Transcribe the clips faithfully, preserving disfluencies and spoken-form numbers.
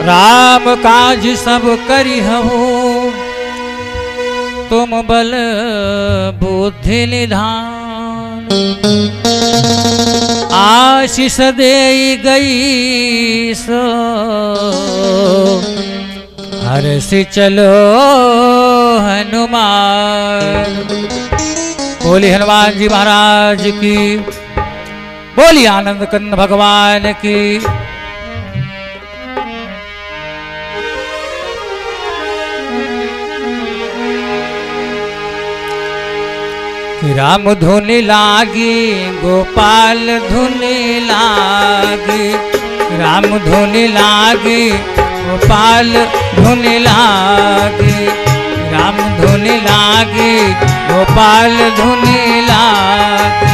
राम काज सब करी हूँ, तुम बल बुद्धि निधान। आशीष दे गई सो हर्षि चलो हनुमान। बोली हनुमान जी महाराज की, बोली आनंद कंद भगवान की। राम धुनि लागी गोपाल धुनि लागी, राम धुनि लागी गोपाल धुनि लागी, राम धुनि लागी गोपाल धुनि लागी।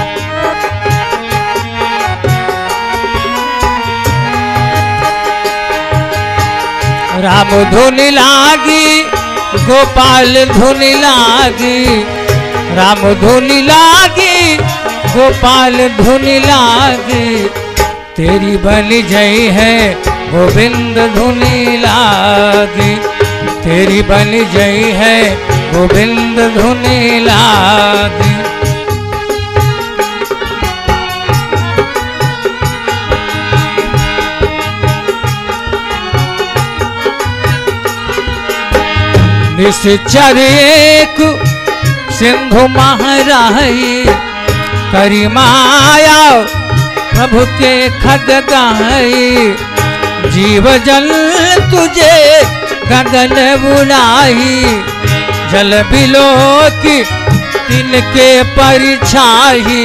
राम धुनि लागी गोपाल धुनि लागी, राम धुनि लागी गोपाल धुनि लागी। तेरी बनी जई है गोविंद धुनि लागी, तेरी बनी जई है गोविंद धुनि लागी। निश्चर एक सिंधु महराई, करी माया प्रभु के खग गाई। जीव जल तुझे गगन बुलाई, जल बिलो की तिनके परिछाई।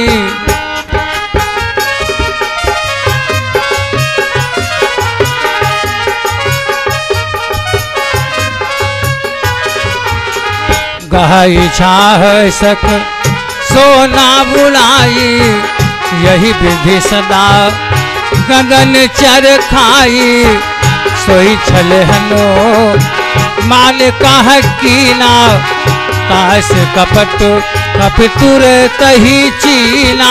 गहाई छाह सक सोना बुलाई, यही विधि सदा गगन चर खाई। सोई छल हनो मान कह कीना, तास कपट कपितुर तही चीना।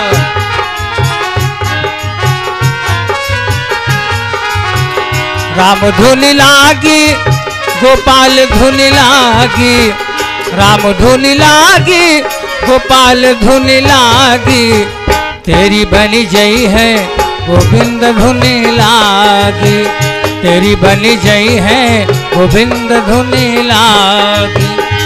राम धुनि लागी गोपाल धुनि लागी, राम धुनि लागी गोपाल धुनि लागी। तेरी बनी जई है गोविंद धुनि लागी, तेरी बनी जई है गोविंद धुनि लागी।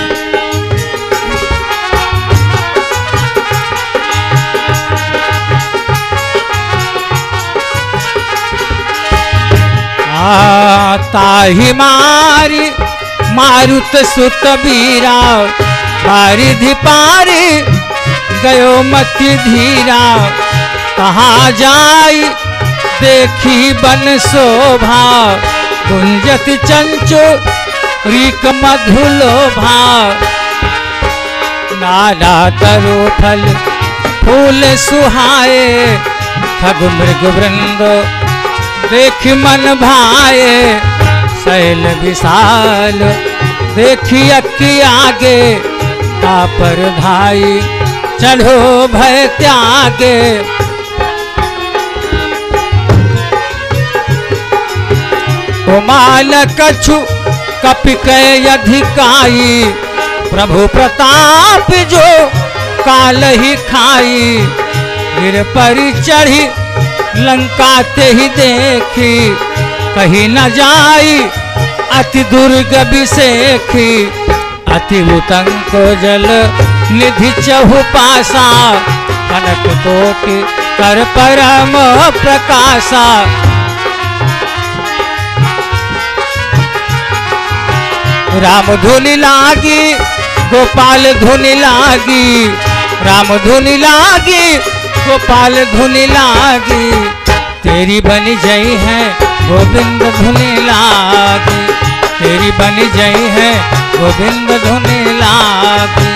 आ ताहि मारी मारुत सुत बीरा, पारिधि पारी गयो मति धीरा। कहाँ जाई देखी बन शोभा, गुंजत चंचो रीक मधुलोभा। नाना तरु फल फूल सुहाए, खग मृग वृंद देख मन भाए। शैल विशाल देखी अक्की आगे, तापर धाई चढ़ो भय त्यागे। उमाल कछु कपिकै अधिकाई, प्रभु प्रताप जो काल ही खाई। गिर पर चढ़ी लंका ते ही देखी, कहीं न जाई अति दुर्ग बिसेखी। अति उतंक जल निधि चहु पासा, कनक कोटि कर परम प्रकाशा। राम धुनि लागी गोपाल धुनि लागी, राम धुनि लागी गोपाल धुनि लागी। तेरी बनी जई है गोविंद धुनि लागी, तेरी बनी जई है गोविंद धुनि लागी।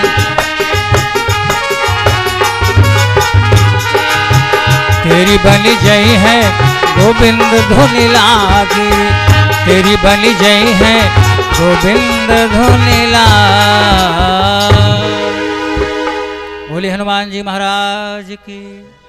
तेरी बनी जई है गोविंद धुनि लागी, तेरी बनी जई है गोविंद धुनि लागी। बोले हनुमान जी महाराज की।